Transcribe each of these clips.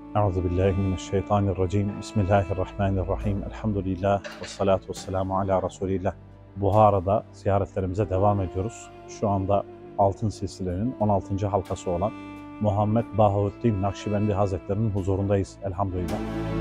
Euzubillahimineşşeytanirracim. Bismillahirrahmanirrahim. Elhamdülillah ve salatu ve selamu ala Resulillah. Buhara'da ziyaretlerimize devam ediyoruz. Şu anda Altın Silsile'nin 16. halkası olan Muhammed Bahaüddin Nakşibendi Hazretleri'nin huzurundayız. Elhamdülillah.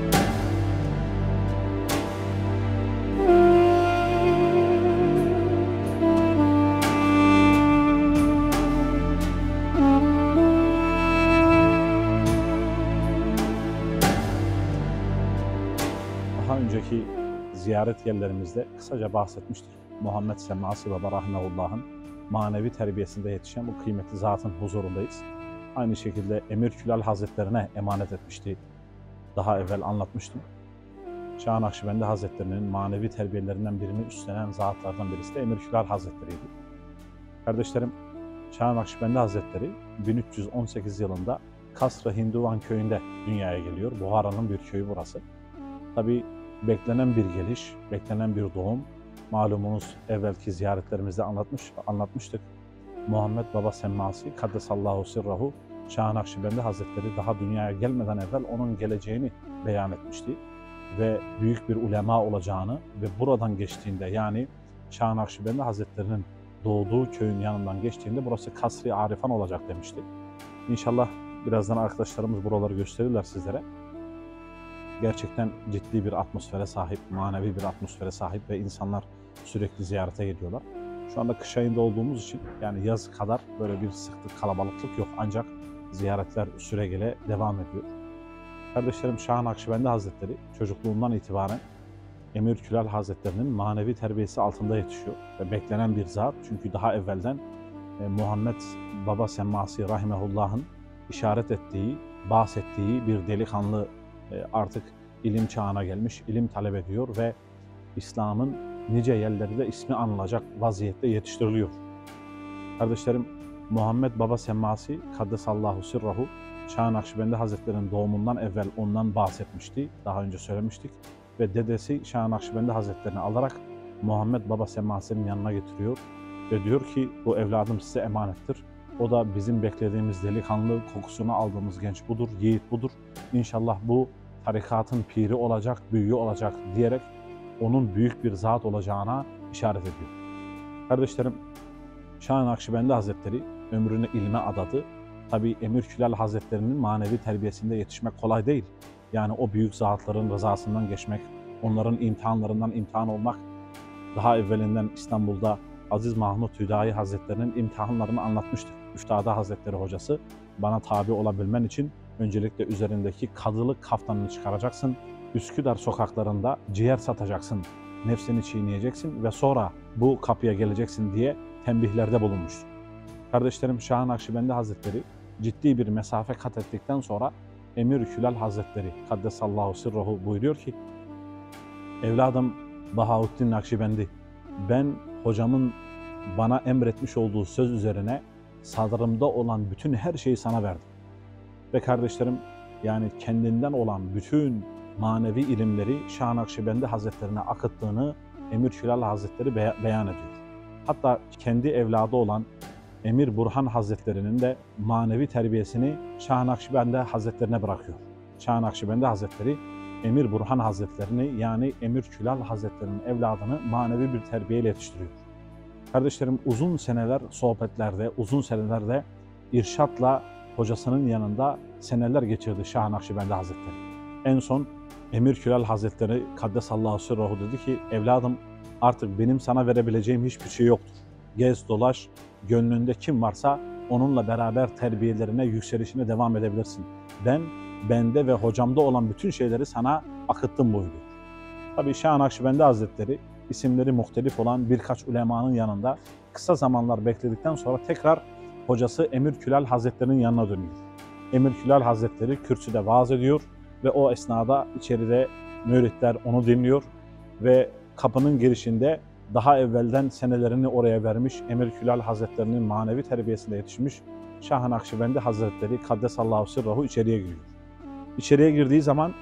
Daha önceki ziyaret yerlerimizde kısaca bahsetmiştik. Muhammed Semmasi Baba Rahimehullah'ın manevi terbiyesinde yetişen bu kıymetli zatın huzurundayız. Aynı şekilde Emir Külal Hazretlerine emanet etmişti. Daha evvel anlatmıştım. Şah Nakşibendi Hazretleri'nin manevi terbiyelerinden birini üstlenen zatlardan birisi de Emir Külal Hazretleri'ydi. Kardeşlerim, Şah Nakşibendi Hazretleri 1318 yılında Kasr-ı Hinduvan köyünde dünyaya geliyor. Buhara'nın bir köyü burası. Tabi beklenen bir geliş, beklenen bir doğum. Malumunuz evvelki ziyaretlerimizde anlatmıştık. Muhammed Baba Semmasi Kaddesallahu Sirrahu Şah Nakşibendi Hazretleri daha dünyaya gelmeden evvel onun geleceğini beyan etmişti. Ve büyük bir ulema olacağını ve buradan geçtiğinde, yani Şah Nakşibendi Hazretleri'nin doğduğu köyün yanından geçtiğinde burası Kasr-ı Arifan olacak demişti. İnşallah birazdan arkadaşlarımız buraları gösterirler sizlere. Gerçekten ciddi bir atmosfere sahip, manevi bir atmosfere sahip ve insanlar sürekli ziyarete geliyorlar. Şu anda kış ayında olduğumuz için, yani yaz kadar böyle bir sıklık, kalabalıklık yok. Ancak ziyaretler süregele devam ediyor. Kardeşlerim, Şah Nakşibendi Hazretleri çocukluğundan itibaren Emir Külal Hazretleri'nin manevi terbiyesi altında yetişiyor. Ve beklenen bir zat, çünkü daha evvelden Muhammed Baba Semmasi Rahimehullah'ın işaret ettiği, bahsettiği bir delikanlı artık ilim çağına gelmiş, ilim talep ediyor ve İslam'ın nice yerlerinde ismi anılacak vaziyette yetiştiriliyor. Kardeşlerim, Muhammed Baba Semmasi Kaddesallahu Sirrahu Şah Nakşibendi Hazretleri'nin doğumundan evvel ondan bahsetmişti. Daha önce söylemiştik. Ve dedesi Şah Nakşibendi Hazretlerini alarak Muhammed Baba Semmasi'nin yanına getiriyor. Ve diyor ki, bu evladım size emanettir. O da bizim beklediğimiz delikanlı, kokusunu aldığımız genç budur, yiğit budur. İnşallah bu tarikatın piri olacak, büyüğü olacak diyerek onun büyük bir zat olacağına işaret ediyor. Kardeşlerim, Şah Nakşibendi Hazretleri ömrünü ilme adadı. Tabi Emir Külal Hazretleri'nin manevi terbiyesinde yetişmek kolay değil. Yani o büyük zatların rızasından geçmek, onların imtihanlarından imtihan olmak. Daha evvelinden İstanbul'da Aziz Mahmud Hüdayi Hazretleri'nin imtihanlarını anlatmıştık. Üstada Hazretleri hocası, bana tabi olabilmen için öncelikle üzerindeki kadılık kaftanını çıkaracaksın, Üsküdar sokaklarında ciğer satacaksın, nefsini çiğneyeceksin ve sonra bu kapıya geleceksin diye tembihlerde bulunmuştu. Kardeşlerim, Şah Nakşibendi Hazretleri ciddi bir mesafe kat ettikten sonra Emir Külal Hazretleri Kaddesallahu Sirruhu buyuruyor ki, evladım Bahaüddin Nakşibendi, ben hocamın bana emretmiş olduğu söz üzerine sadrımda olan bütün her şeyi sana verdim. Ve kardeşlerim, yani kendinden olan bütün manevi ilimleri Şah Nakşibendi Hazretlerine akıttığını Emir Külal Hazretleri beyan ediyor. Hatta kendi evladı olan Emir Burhan Hazretleri'nin de manevi terbiyesini Şah Nakşibendi Hazretlerine bırakıyor. Şah Nakşibendi Hazretleri Emir Burhan Hazretlerini, yani Emir Külal Hazretleri'nin evladını manevi bir terbiyeyle yetiştiriyor. Kardeşlerim, uzun seneler sohbetlerde, uzun senelerde irşatla hocasının yanında seneler geçirdi Şah Nakşibendi Hazretleri. En son Emir Külal Hazretleri Kaddesallahu Sirruhu dedi ki, evladım artık benim sana verebileceğim hiçbir şey yoktur. Gez dolaş, gönlünde kim varsa onunla beraber terbiyelerine, yükselişine devam edebilirsin. Ben, bende ve hocamda olan bütün şeyleri sana akıttım buyuruyor. Tabii Şah Nakşibendi Hazretleri isimleri muhtelif olan birkaç ulemanın yanında kısa zamanlar bekledikten sonra tekrar hocası Emir Külal Hazretleri'nin yanına dönüyor. Emir Külal Hazretleri kürsüde vaaz ediyor ve o esnada içeride müritler onu dinliyor ve kapının girişinde daha evvelden senelerini oraya vermiş, Emir Külal Hazretleri'nin manevi terbiyesinde yetişmiş Şah Nakşibendi Hazretleri Kaddesallahu Sirruhu içeriye giriyor. İçeriye girdiği zaman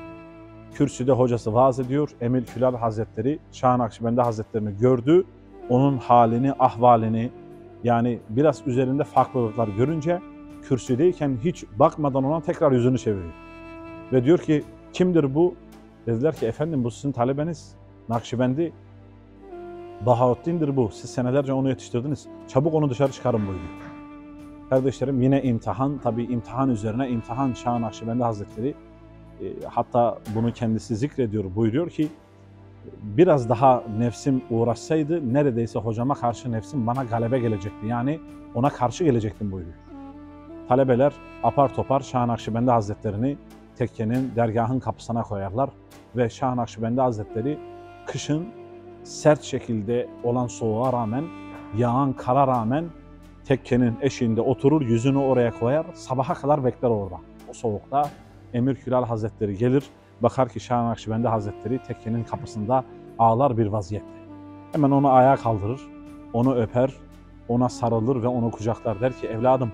kürsüde hocası vaaz ediyor. Emir Külal Hazretleri Şah Nakşibendi Hazretlerini gördü. Onun halini, ahvalini, yani biraz üzerinde farklılıklar görünce kürsüdeyken hiç bakmadan ona tekrar yüzünü çeviriyor. Ve diyor ki kimdir bu? Dediler ki efendim bu sizin talebeniz. Nakşibendi Bahaüddin'dir bu. Siz senelerce onu yetiştirdiniz. Çabuk onu dışarı çıkarın buyuruyor. Kardeşlerim yine imtihan, tabii imtihan üzerine imtihan Şah Nakşibendi Hazretleri hatta bunu kendisi zikrediyor, buyuruyor ki biraz daha nefsim uğraşsaydı neredeyse hocama karşı nefsim bana galebe gelecekti. Yani ona karşı gelecektim buyuruyor. Talebeler apar topar Şah Nakşibendi Hazretlerini tekkenin, dergahın kapısına koyarlar ve Şah Nakşibendi Hazretleri kışın sert şekilde olan soğuğa rağmen, yağan kara rağmen tekkenin eşiğinde oturur, yüzünü oraya koyar, sabaha kadar bekler orada. O soğukta Emir Külal Hazretleri gelir, bakar ki Şah Nakşibendi Hazretleri tekkenin kapısında ağlar bir vaziyette. Hemen onu ayağa kaldırır, onu öper, ona sarılır ve onu kucaklar, der ki evladım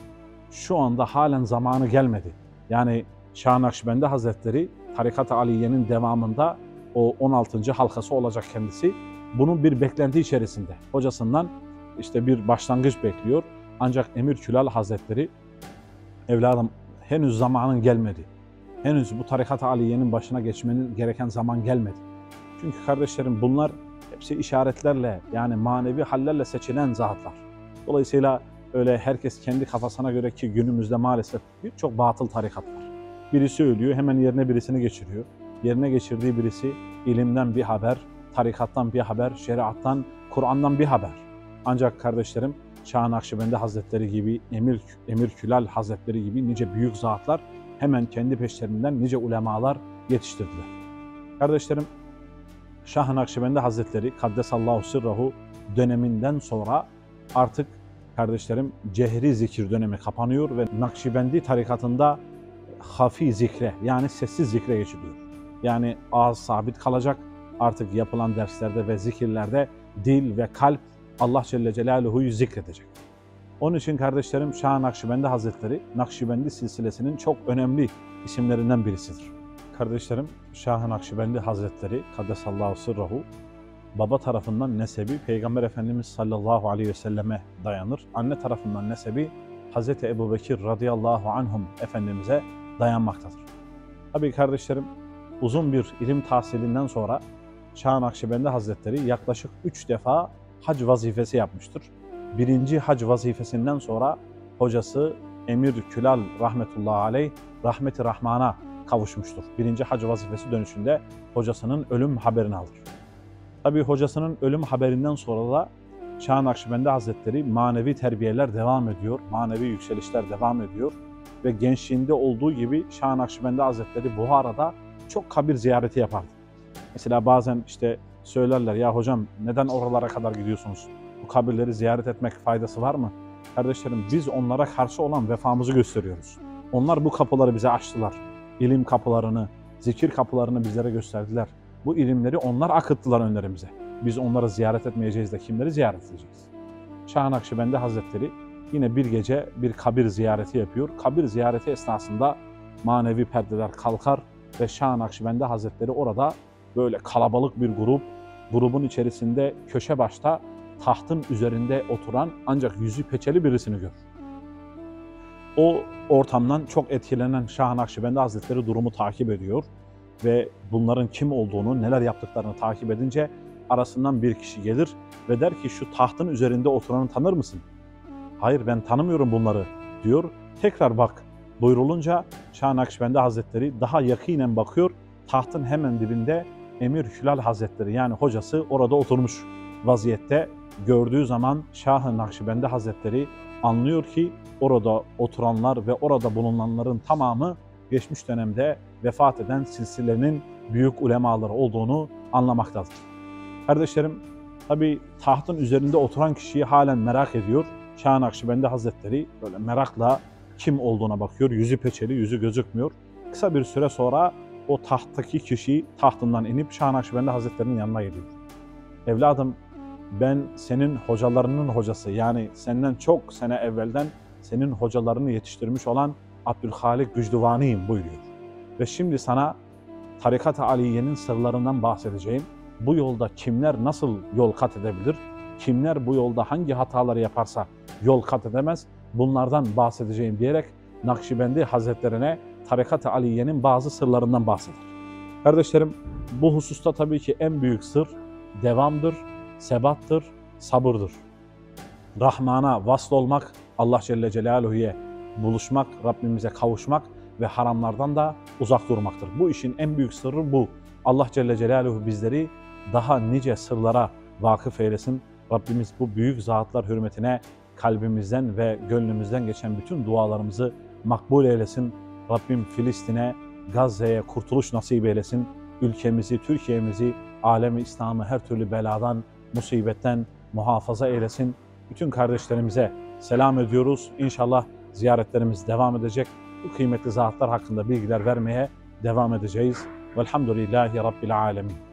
şu anda halen zamanı gelmedi. Yani Şah Nakşibendi Hazretleri Tarikat-ı Aliye'nin devamında o 16. halkası olacak kendisi. Bunun bir beklenti içerisinde. Hocasından işte bir başlangıç bekliyor. Ancak Emir Külal Hazretleri evladım henüz zamanın gelmedi. Henüz bu Tarikat-ı Aliye'nin başına geçmenin gereken zaman gelmedi. Çünkü kardeşlerim bunlar hepsi işaretlerle yani manevi hallerle seçilen zatlar. Dolayısıyla öyle herkes kendi kafasına göre ki günümüzde maalesef birçok batıl tarikat var. Birisi ölüyor hemen yerine birisini geçiriyor. Yerine geçirdiği birisi ilimden bir haber, tarikattan bir haber, şeriattan, Kur'an'dan bir haber. Ancak kardeşlerim Şah Nakşibendi Hazretleri gibi, Emir Külal Hazretleri gibi nice büyük zatlar hemen kendi peşlerinden nice ulemalar yetiştirdiler. Kardeşlerim Şah Nakşibendi Hazretleri Kaddesallahu sirrahu döneminden sonra artık kardeşlerim cehri zikir dönemi kapanıyor ve Nakşibendi tarikatında hafi zikre yani sessiz zikre geçiliyor. Yani ağız sabit kalacak, artık yapılan derslerde ve zikirlerde dil ve kalp Allah Celle Celaluhu'yu zikredecek. Onun için kardeşlerim Şah Nakşibendi Hazretleri Nakşibendi silsilesinin çok önemli isimlerinden birisidir. Kardeşlerim Şah Nakşibendi Hazretleri Kaddesallahu sirrahu baba tarafından nesebi Peygamber Efendimiz sallallahu aleyhi ve selleme dayanır. Anne tarafından nesebi Hazreti Ebubekir radıyallahu anhum Efendimiz'e dayanmaktadır. Tabii kardeşlerim uzun bir ilim tahsilinden sonra Şah Nakşibendi Hazretleri yaklaşık 3 defa hac vazifesi yapmıştır. Birinci hac vazifesinden sonra hocası Emir Külal rahmetullahi aleyh rahmeti rahmana kavuşmuştur. Birinci hac vazifesi dönüşünde hocasının ölüm haberini alır. Tabii hocasının ölüm haberinden sonra da Şah Nakşibendi Hazretleri manevi terbiyeler devam ediyor, manevi yükselişler devam ediyor ve gençliğinde olduğu gibi Şah Nakşibendi Hazretleri Buhara'da çok kabir ziyareti yapardı. Mesela bazen işte söylerler ya hocam neden oralara kadar gidiyorsunuz? Bu kabirleri ziyaret etmek faydası var mı? Kardeşlerim biz onlara karşı olan vefamızı gösteriyoruz. Onlar bu kapıları bize açtılar. İlim kapılarını, zikir kapılarını bizlere gösterdiler. Bu ilimleri onlar akıttılar önlerimize. Biz onları ziyaret etmeyeceğiz de kimleri ziyaret edeceğiz? Şah Nakşibendi Hazretleri yine bir gece bir kabir ziyareti yapıyor. Kabir ziyareti esnasında manevi perdeler kalkar ve Şah Nakşibendi Hazretleri orada böyle kalabalık bir grubun içerisinde köşe başta tahtın üzerinde oturan ancak yüzü peçeli birisini görür. O ortamdan çok etkilenen Şah Nakşibendi Hazretleri durumu takip ediyor ve bunların kim olduğunu, neler yaptıklarını takip edince arasından bir kişi gelir ve der ki şu tahtın üzerinde oturanı tanır mısın? Hayır ben tanımıyorum bunları diyor. Tekrar bak buyurulunca Şah Nakşibendi Hazretleri daha yakinen bakıyor. Tahtın hemen dibinde Emir Külal Hazretleri yani hocası orada oturmuş vaziyette. Gördüğü zaman Şah Nakşibendi Hazretleri anlıyor ki orada oturanlar ve orada bulunanların tamamı geçmiş dönemde vefat eden silsilenin büyük ulemaları olduğunu anlamaktadır. Kardeşlerim, tabi tahtın üzerinde oturan kişiyi halen merak ediyor. Şah Nakşibendi Hazretleri böyle merakla kim olduğuna bakıyor. Yüzü peçeli, yüzü gözükmüyor. Kısa bir süre sonra o tahttaki kişi tahtından inip Şah Nakşibendi Hazretleri'nin yanına geliyor. Evladım ben senin hocalarının hocası yani senden çok sene evvelden senin hocalarını yetiştirmiş olan Abdülhalik Gücdüvani'yim buyuruyor. Ve şimdi sana Tarikat-ı Aliye'nin sırlarından bahsedeceğim. Bu yolda kimler nasıl yol kat edebilir? Kimler bu yolda hangi hataları yaparsa yol kat edemez? Bunlardan bahsedeceğim diyerek Nakşibendi Hazretlerine Tarikat-ı Aliye'nin bazı sırlarından bahseder. Kardeşlerim, bu hususta tabii ki en büyük sır devamdır, sebattır, sabırdır. Rahman'a vasıl olmak, Allah Celle Celaluhu'ya buluşmak, Rabbimize kavuşmak ve haramlardan da uzak durmaktır. Bu işin en büyük sırrı bu. Allah Celle Celaluhu bizleri daha nice sırlara vakıf eylesin. Rabbimiz bu büyük zatlar hürmetine kalbimizden ve gönlümüzden geçen bütün dualarımızı makbul eylesin. Rabbim Filistin'e, Gazze'ye kurtuluş nasip eylesin. Ülkemizi, Türkiye'mizi, alemi İslam'ı her türlü beladan, musibetten muhafaza eylesin. Bütün kardeşlerimize selam ediyoruz. İnşallah ziyaretlerimiz devam edecek. Bu kıymetli zatlar hakkında bilgiler vermeye devam edeceğiz. Velhamdülillahi Rabbil alemin.